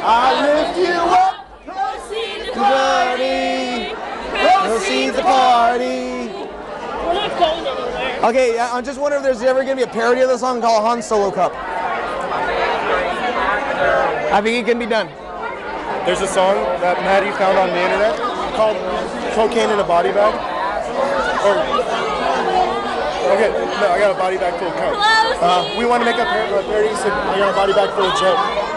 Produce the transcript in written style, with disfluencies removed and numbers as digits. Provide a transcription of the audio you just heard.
I lift you up. Proceed to party. Proceed to party. We're not going anywhere. Okay, I'm just wondering if there's ever going to be a parody of the song called Han Solo Cup. I think it can be done. There's a song that Maddie found on the internet called Cocaine in a Body Bag. Okay, no, I got a body bag full of coke. We want to make a parody, so I got a body bag full of Joe.